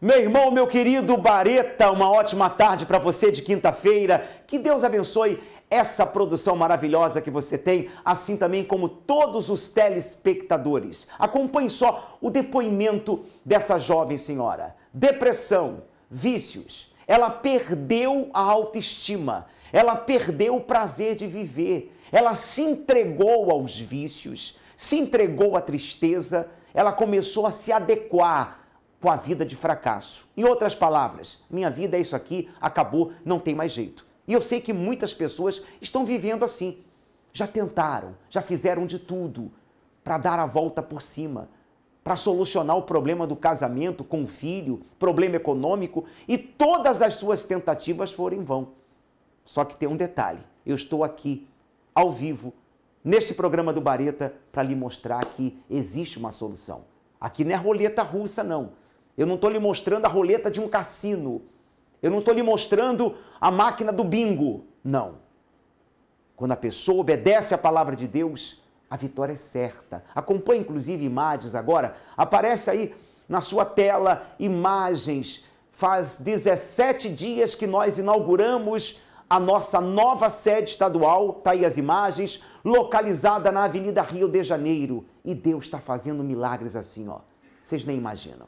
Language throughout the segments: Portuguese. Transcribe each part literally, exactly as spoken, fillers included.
Meu irmão, meu querido Bareta, uma ótima tarde para você de quinta-feira. Que Deus abençoe essa produção maravilhosa que você tem, assim também como todos os telespectadores. Acompanhe só o depoimento dessa jovem senhora. Depressão, vícios. Ela perdeu a autoestima, ela perdeu o prazer de viver, ela se entregou aos vícios, se entregou à tristeza, ela começou a se adequar com a vida de fracasso. Em outras palavras, minha vida é isso aqui, acabou, não tem mais jeito. E eu sei que muitas pessoas estão vivendo assim. Já tentaram, já fizeram de tudo para dar a volta por cima, para solucionar o problema do casamento com o filho, problema econômico, e todas as suas tentativas foram em vão. Só que tem um detalhe, eu estou aqui, ao vivo, neste programa do Bareta, para lhe mostrar que existe uma solução. Aqui não é roleta russa, não. Eu não estou lhe mostrando a roleta de um cassino. Eu não estou lhe mostrando a máquina do bingo. Não. Quando a pessoa obedece à palavra de Deus, a vitória é certa. Acompanhe, inclusive, imagens agora. Aparece aí na sua tela imagens. Faz dezessete dias que nós inauguramos a nossa nova sede estadual. Está aí as imagens, localizada na Avenida Rio de Janeiro. E Deus está fazendo milagres assim, ó. Vocês nem imaginam.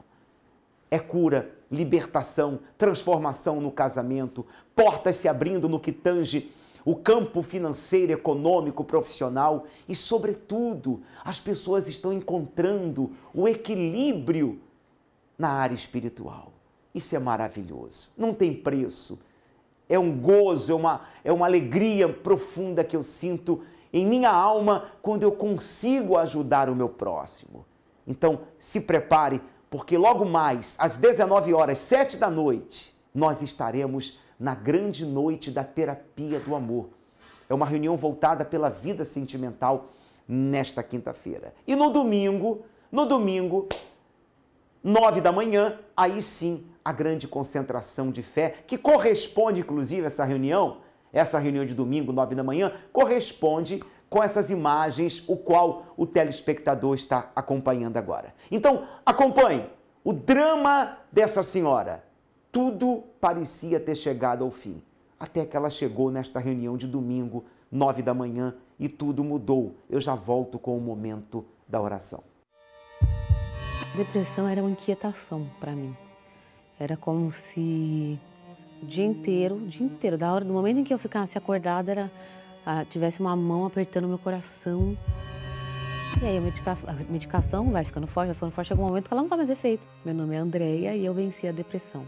É cura, libertação, transformação no casamento, portas se abrindo no que tange o campo financeiro, econômico, profissional e, sobretudo, as pessoas estão encontrando o equilíbrio na área espiritual. Isso é maravilhoso, não tem preço. É um gozo, é uma, é uma alegria profunda que eu sinto em minha alma quando eu consigo ajudar o meu próximo. Então, se prepare, porque logo mais, às dezenove horas, sete da noite, nós estaremos na grande noite da terapia do amor. É uma reunião voltada pela vida sentimental nesta quinta-feira. E no domingo, no domingo, nove da manhã, aí sim, a grande concentração de fé, que corresponde, inclusive, a essa reunião, essa reunião de domingo, nove da manhã, corresponde com essas imagens, o qual o telespectador está acompanhando agora. Então, acompanhe o drama dessa senhora. Tudo parecia ter chegado ao fim, até que ela chegou nesta reunião de domingo, nove da manhã, e tudo mudou. Eu já volto com o momento da oração. Depressão era uma inquietação para mim. Era como se o dia inteiro, o dia inteiro, da hora, do momento em que eu ficasse acordada, era Ah, tivesse uma mão apertando meu coração. E aí a medicação, a medicação vai ficando forte, vai ficando forte, chega um momento que ela não faz mais efeito. Meu nome é Andréia e eu venci a depressão.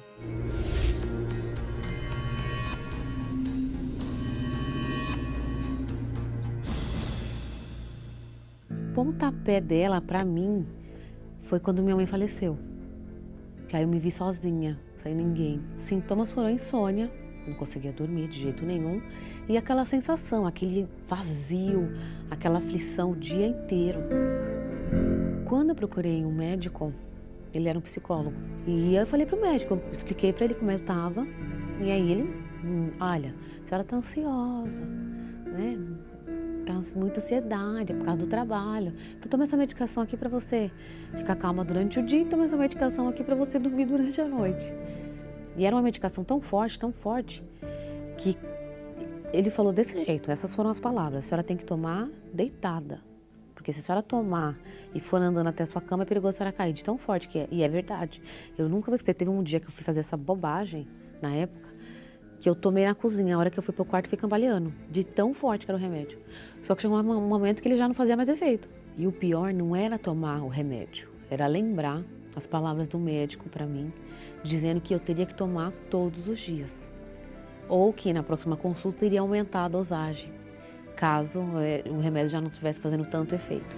O pontapé dela, pra mim, foi quando minha mãe faleceu. Que aí eu me vi sozinha, sem ninguém. Sintomas foram insônia. Não conseguia dormir de jeito nenhum, e aquela sensação, aquele vazio, aquela aflição o dia inteiro. Quando eu procurei um médico, ele era um psicólogo, e eu falei para o médico, eu expliquei para ele como eu estava, e aí ele, hum, olha, a senhora está ansiosa, né? Tá muita ansiedade, é por causa do trabalho. Então toma essa medicação aqui para você ficar calma durante o dia, e toma essa medicação aqui para você dormir durante a noite. E era uma medicação tão forte, tão forte, que ele falou desse jeito, essas foram as palavras, a senhora tem que tomar deitada. Porque se a senhora tomar e for andando até a sua cama, é perigoso a senhora cair, de tão forte que é. E é verdade. Eu nunca vou esquecer, teve um dia que eu fui fazer essa bobagem, na época, que eu tomei na cozinha, a hora que eu fui pro quarto, fui cambaleando, de tão forte que era o remédio. Só que chegou um momento que ele já não fazia mais efeito. E o pior não era tomar o remédio, era lembrar as palavras do médico para mim, dizendo que eu teria que tomar todos os dias. Ou que na próxima consulta iria aumentar a dosagem, caso é, o remédio já não estivesse fazendo tanto efeito.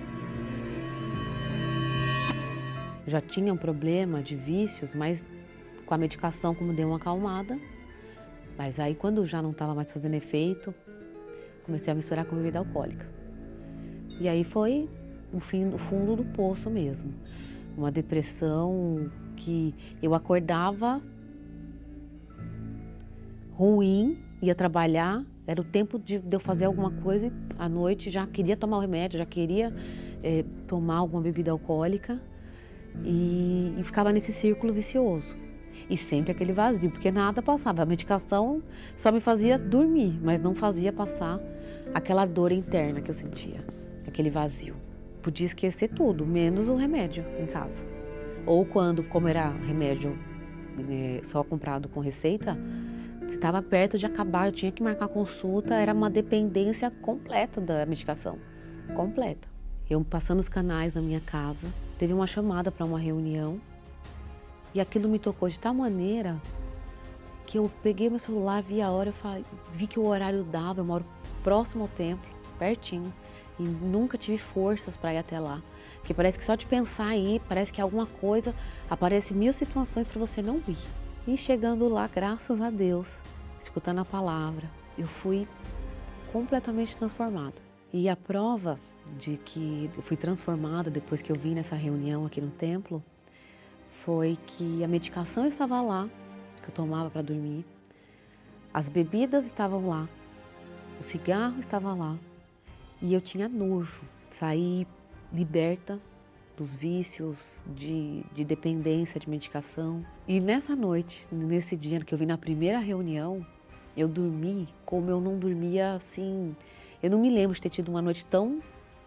Eu já tinha um problema de vícios, mas com a medicação, como deu uma acalmada. Mas aí, quando já não estava mais fazendo efeito, comecei a misturar com bebida alcoólica. E aí foi o fim, o fundo do poço mesmo. Uma depressão que eu acordava ruim, ia trabalhar, era o tempo de, de eu fazer alguma coisa e à noite já queria tomar o remédio, já queria é, tomar alguma bebida alcoólica e, e ficava nesse círculo vicioso. E sempre aquele vazio, porque nada passava. A medicação só me fazia dormir, mas não fazia passar aquela dor interna que eu sentia, aquele vazio. Podia esquecer tudo, menos o remédio em casa. Ou quando, como era remédio é, só comprado com receita, se estava perto de acabar, eu tinha que marcar consulta, era uma dependência completa da medicação, completa. Eu passando os canais na minha casa, teve uma chamada para uma reunião e aquilo me tocou de tal maneira que eu peguei meu celular, vi a hora, eu falei, vi que o horário dava, eu moro próximo ao templo, pertinho, e nunca tive forças para ir até lá. Porque parece que só de pensar aí, parece que alguma coisa, aparece mil situações para você não ir. E chegando lá, graças a Deus, escutando a palavra, eu fui completamente transformada. E a prova de que eu fui transformada depois que eu vim nessa reunião aqui no templo, foi que a medicação estava lá, que eu tomava para dormir, as bebidas estavam lá, o cigarro estava lá, e eu tinha nojo, saí liberta dos vícios, de, de dependência de medicação. E nessa noite, nesse dia que eu vim na primeira reunião, eu dormi como eu não dormia assim, eu não me lembro de ter tido uma noite tão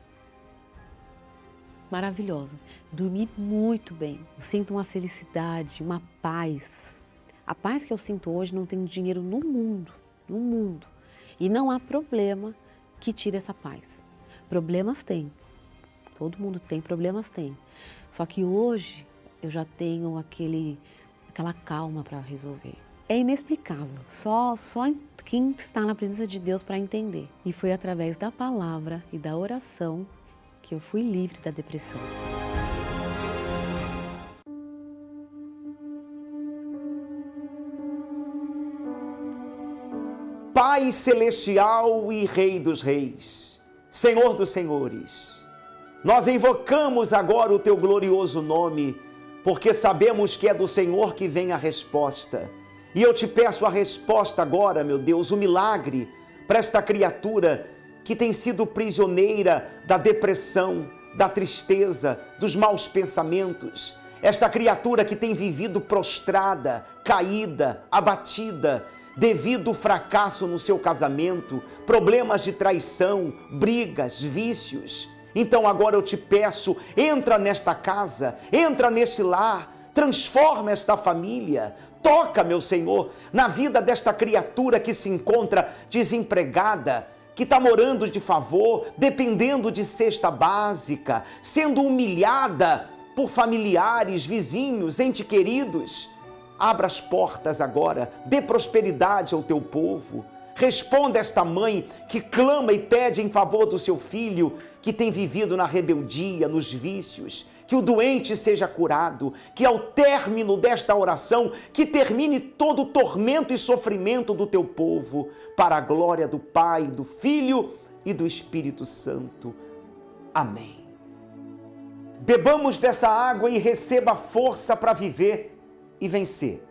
maravilhosa. Dormi muito bem, eu sinto uma felicidade, uma paz. A paz que eu sinto hoje não tem dinheiro no mundo, no mundo. E não há problema que tire essa paz. Problemas tem, todo mundo tem, problemas tem. Só que hoje eu já tenho aquele, aquela calma para resolver. É inexplicável, só, só quem está na presença de Deus para entender. E foi através da palavra e da oração que eu fui livre da depressão. Pai celestial e Rei dos reis, Senhor dos senhores, nós invocamos agora o teu glorioso nome, porque sabemos que é do Senhor que vem a resposta. E eu te peço a resposta agora, meu Deus, o milagre para esta criatura que tem sido prisioneira da depressão, da tristeza, dos maus pensamentos. Esta criatura que tem vivido prostrada, caída, abatida, devido ao fracasso no seu casamento, problemas de traição, brigas, vícios. Então agora eu te peço, entra nesta casa, entra nesse lar, transforma esta família, toca, meu Senhor, na vida desta criatura que se encontra desempregada, que está morando de favor, dependendo de cesta básica, sendo humilhada por familiares, vizinhos, entes queridos. Abra as portas agora, dê prosperidade ao teu povo. Responda esta mãe que clama e pede em favor do seu filho, que tem vivido na rebeldia, nos vícios. Que o doente seja curado, que ao término desta oração, que termine todo o tormento e sofrimento do teu povo, para a glória do Pai, do Filho e do Espírito Santo. Amém. Bebamos dessa água e receba força para viver e vencer.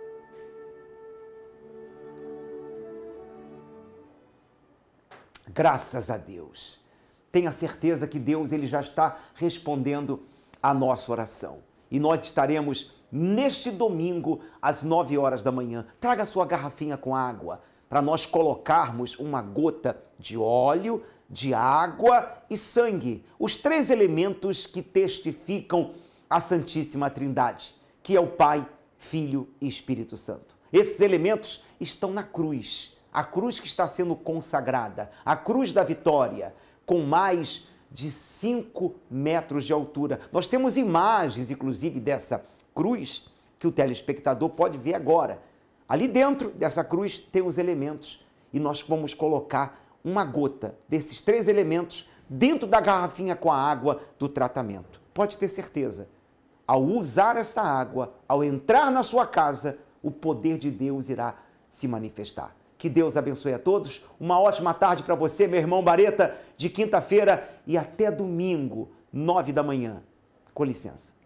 Graças a Deus. Tenha certeza que Deus ele já está respondendo a nossa oração. E nós estaremos neste domingo às nove horas da manhã. Traga a sua garrafinha com água para nós colocarmos uma gota de óleo, de água e sangue. Os três elementos que testificam a Santíssima Trindade, que é o Pai, Filho e Espírito Santo. Esses elementos estão na cruz, a cruz que está sendo consagrada, a cruz da vitória, com mais de cinco metros de altura. Nós temos imagens, inclusive, dessa cruz, que o telespectador pode ver agora. Ali dentro dessa cruz tem os elementos e nós vamos colocar uma gota desses três elementos dentro da garrafinha com a água do tratamento. Pode ter certeza. Ao usar esta água, ao entrar na sua casa, o poder de Deus irá se manifestar. Que Deus abençoe a todos. Uma ótima tarde para você, meu irmão Bareta, de quinta-feira e até domingo, nove da manhã. Com licença.